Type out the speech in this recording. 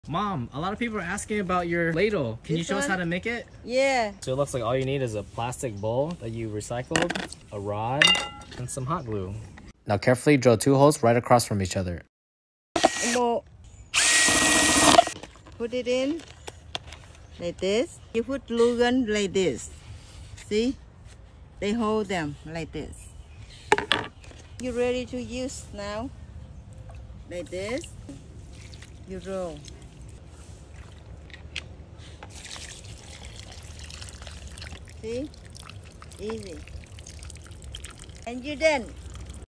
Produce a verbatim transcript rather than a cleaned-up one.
Mom, a lot of people are asking about your ladle. Can This you show us one? how to make it? Yeah. So it looks like all you need is a plastic bowl that you recycled, a rod, and some hot glue. Now carefully drill two holes right across from each other. More. Put it in like this. You put glue gun like this. See? They hold them like this. You ready to use now? Like this. You roll. See? Easy. And you're done.